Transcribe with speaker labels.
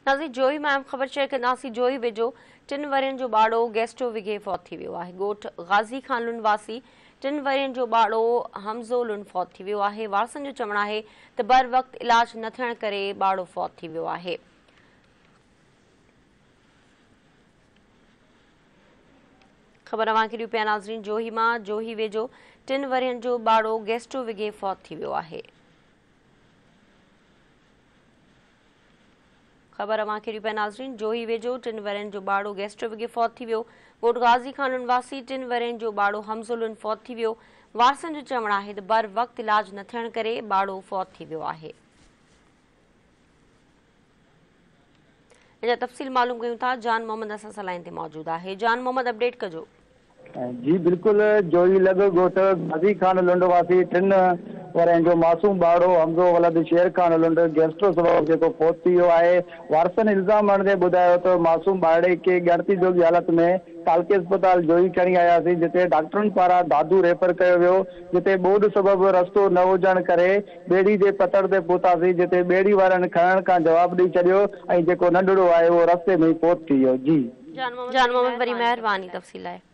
Speaker 1: नाज़रीन जोई में अहम ख़बर शेयर कंदासीं। जोई वेझो 3 वरियनि जो ॿाड़ो गैस्ट्रो विघे फौत थी वियो आहे। ॻोठ ग़ाज़ी खान लुन वासी 3 वरियनि जो ॿाड़ो हमज़ो लुन फौत थी वियो आहे। वारसनि जो चवणु आहे त बर वक़्त इलाज न थियण करे ॿाड़ो फौत थी वियो आहे। ख़बर अवांखे ॾियूं पिया नाज़रीन जोही मां। जोही वेझो 3 वरियनि जो ॿाड़ो गैस्ट्रो विघे फौत थी वियो आहे। ख़बर अवांखे ॾियूं पिया नाज़रीन जोही वेझो 3 वरियनि जो ॿाड़ो गैस्ट्रो विघे फौत थी वियो। ॻोठ ग़ाज़ी खान लुन वासी 3 वरियनि जो ॿाड़ो हमज़ो लुन फौत थी वियो। वारसनि जो चवणु आहे त बर वक़्त इलाज न थियण करे ॿाड़ो फौत थी वियो आहे। तफ़सील मालूम कयूं था। जान मोहम्मद असां सां लाइन ते मौजूद आहे। जान मोहम्मद अपडेट कजो।
Speaker 2: जी बिल्कुल जोई लॻ ॻोठ ग़ाज़ी खान लुंड वासी 3 वरियनि जो मासूम ॿाड़ो हमज़ो वलद शेर खान लुंड गैस्ट्रो सबबि जेको फौत थी वियो आहे। वारसनि इल्ज़ाम हणंदे ॿुधायो त मासूम ॿाड़े खे ॻणती जोगी हालत में कालके अस्पताल जोई खणी आयासीं, जिते डॉक्टरनि पारां दादू रेफर कयो वियो, जिते ॿोॾि सबबि रस्तो न हुजण करे ॿेड़ी जे पतड़ ते पहुतासीं, जिते ॿेड़ी वारनि खणण खां जवाबु ॾेई छॾियो ऐं जेको नंढड़ो आहे उहो रस्ते में ई फौत थी वियो। जी
Speaker 1: जान मोहम्मद वरी महिरबानी तफ़सील आहे।